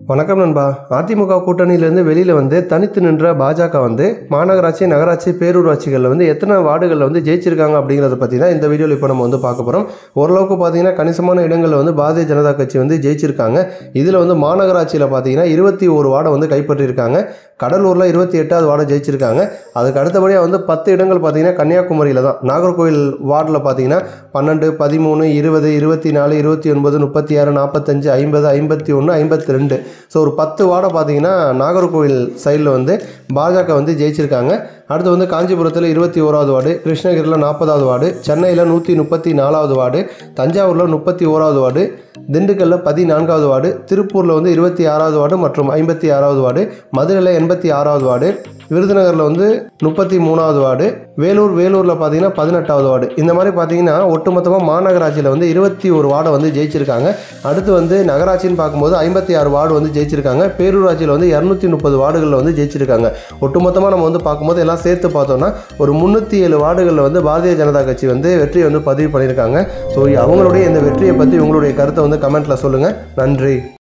வணக்கம் நண்பா. அதிமுக கூட்டணியிலேருந்து வெளியில் வந்து தனித்து நின்ற பாஜக வந்து மாநகராட்சி, நகராட்சி, பேரூராட்சிகளில் வந்து எத்தனை வார்டுகளில் வந்து ஜெயிச்சிருக்காங்க அப்படிங்கிறத பற்றி தான் இந்த வீடியோவில் இப்போ நம்ம வந்து பார்க்க போகிறோம். ஓரளவுக்கு பார்த்தீங்கன்னா கணிசமான இடங்களில் வந்து பாரதிய ஜனதா கட்சி வந்து ஜெயிச்சிருக்காங்க. இதில் வந்து மாநகராட்சியில் பார்த்தீங்கன்னா 21 வார்டை வந்து கைப்பற்றியிருக்காங்க. கடலூரில் 28வது வார்டை ஜெயிச்சிருக்காங்க. அதுக்கு அடுத்தபடியாக வந்து 10 இடங்கள் பார்த்தீங்கன்னா கன்னியாகுமரியில் தான். நாகர்கோவில் வார்டில் பார்த்தீங்கன்னா 12, 13, 20, 24, 29, 36, 45, 50, 51, 52. ஸோ ஒரு 10 வார்டை பார்த்தீங்கன்னா நாகர்கோவில் சைடில் வந்து பாஜக வந்து ஜெயிச்சிருக்காங்க. அடுத்து வந்து காஞ்சிபுரத்தில் 21வது வார்டு, கிருஷ்ணகிரியில் 40வது வார்டு, சென்னையில் 134வது வார்டு, தஞ்சாவூரில் 31வது வார்டு, திண்டுக்கல்லில் 14வது வார்டு, திருப்பூரில் வந்து 26வது வார்டு மற்றும் 56வது வார்டு, மதுரையில் 86வது வார்டு, விருதுநகரில் வந்து 33வது வார்டு, வேலூரில் பார்த்தீங்கன்னா 18வது வார்டு. இந்த மாதிரி பார்த்தீங்கன்னா ஒட்டுமொத்தமாக மாநகராட்சியில் வந்து 21 வார்டை வந்து ஜெயிச்சிருக்காங்க. அடுத்து வந்து நகராட்சின்னு பார்க்கும்போது 56 வார்டு வந்து ஜெயிச்சிருக்காங்க. பேரூராட்சியில் வந்து 230 வார்டுகளில் வந்து ஜெயிச்சிருக்காங்க. ஒட்டுமொத்தமாக நம்ம வந்து பார்க்கும்போது எல்லாம் சேர்த்து பார்த்தோம்னா ஒரு 307 வார்டுகளில் வந்து பாரதிய ஜனதா கட்சி வந்து வெற்றியை வந்து பதிவு பண்ணியிருக்காங்க. ஸோ அவங்களுடைய இந்த வெற்றியை பற்றி உங்களுடைய கருத்தை வந்து கமெண்ட்டில் சொல்லுங்கள். நன்றி.